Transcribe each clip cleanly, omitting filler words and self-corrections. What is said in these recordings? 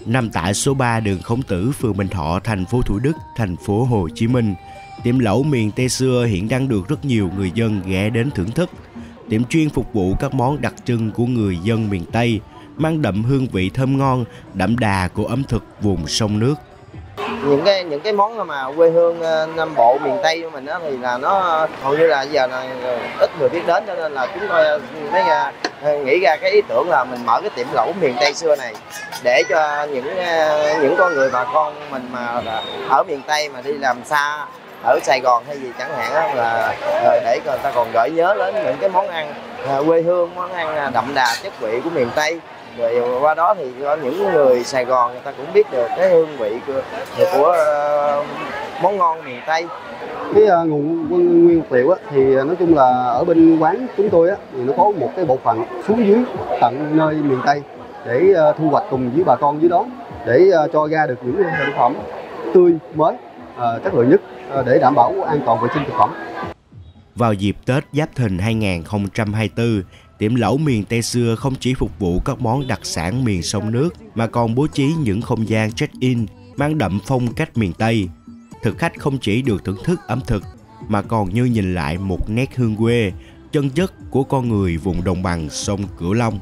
Nằm tại số 3 đường Khổng Tử, phường Bình Thọ, thành phố Thủ Đức, thành phố Hồ Chí Minh, tiệm lẩu miền Tây xưa hiện đang được rất nhiều người dân ghé đến thưởng thức. Tiệm chuyên phục vụ các món đặc trưng của người dân miền Tây, mang đậm hương vị thơm ngon, đậm đà của ẩm thực vùng sông nước. Những cái món mà quê hương Nam Bộ miền Tây của mình đó, thì là nó hầu như là giờ là ít người biết đến, cho nên là chúng tôi mới nghĩ ra cái ý tưởng là mình mở cái tiệm lẩu miền Tây xưa này để cho những con người bà con mình mà ở miền Tây mà đi làm xa ở Sài Gòn hay gì chẳng hạn đó, là để người ta còn gợi nhớ đến những cái món ăn quê hương, món ăn đậm đà chất vị của miền Tây. Rồi qua đó thì những người Sài Gòn người ta cũng biết được cái hương vị của món ngon miền Tây. Cái nguồn nguyên vật liệu thì nói chung là ở bên quán chúng tôi thì nó có một cái bộ phận xuống dưới tận nơi miền Tây để thu hoạch cùng với bà con dưới đó, để cho ra được những sản phẩm tươi mới, chất lượng nhất để đảm bảo an toàn vệ sinh thực phẩm. Vào dịp Tết Giáp Thìn 2024, tiệm lẩu miền Tây xưa không chỉ phục vụ các món đặc sản miền sông nước mà còn bố trí những không gian check-in mang đậm phong cách miền Tây. Thực khách không chỉ được thưởng thức ẩm thực mà còn như nhìn lại một nét hương quê, chân chất của con người vùng đồng bằng sông Cửu Long.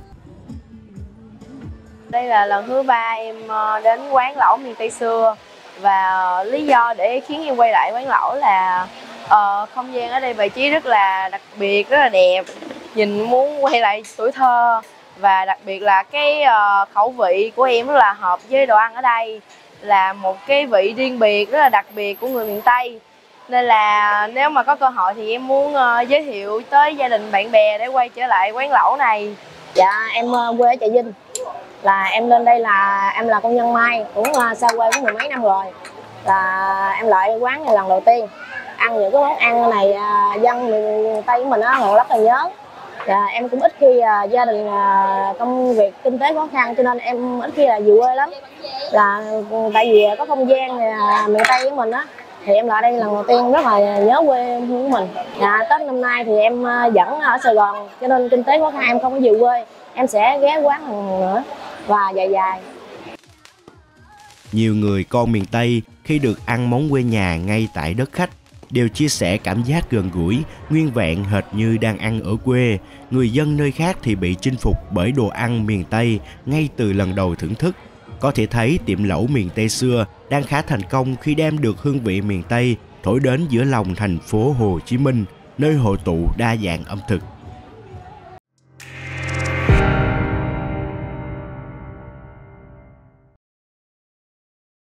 Đây là lần thứ 3 em đến quán lẩu miền Tây xưa, và lý do để khiến em quay lại quán lẩu là không gian ở đây bài trí rất là đặc biệt, rất là đẹp, nhìn muốn quay lại tuổi thơ, và đặc biệt là cái khẩu vị của em rất là hợp với đồ ăn ở đây, là một cái vị riêng biệt rất là đặc biệt của người miền Tây. Nên là nếu mà có cơ hội thì em muốn giới thiệu tới gia đình bạn bè để quay trở lại quán lẩu này. Dạ, em quê ở Trà Vinh, là em lên đây là em là công nhân may, cũng xa quê cũng mười mấy năm rồi. Là em lại quán này lần đầu tiên ăn những cái món ăn này, dân miền Tây của mình á rất là nhớ. Em cũng ít khi gia đình công việc kinh tế khó khăn, cho nên em ít khi là về quê lắm. Là tại vì có không gian miền Tây của mình á, thì em lại đây lần đầu tiên rất là nhớ quê hương của mình. Tết năm nay thì em vẫn ở Sài Gòn, cho nên kinh tế khó khăn em không có về quê, em sẽ ghé quán lần nữa và dài. Nhiều người con miền Tây khi được ăn món quê nhà ngay tại đất khách đều chia sẻ cảm giác gần gũi, nguyên vẹn hệt như đang ăn ở quê. Người dân nơi khác thì bị chinh phục bởi đồ ăn miền Tây ngay từ lần đầu thưởng thức. Có thể thấy tiệm lẩu miền Tây xưa đang khá thành công khi đem được hương vị miền Tây thổi đến giữa lòng thành phố Hồ Chí Minh, nơi hội tụ đa dạng ẩm thực.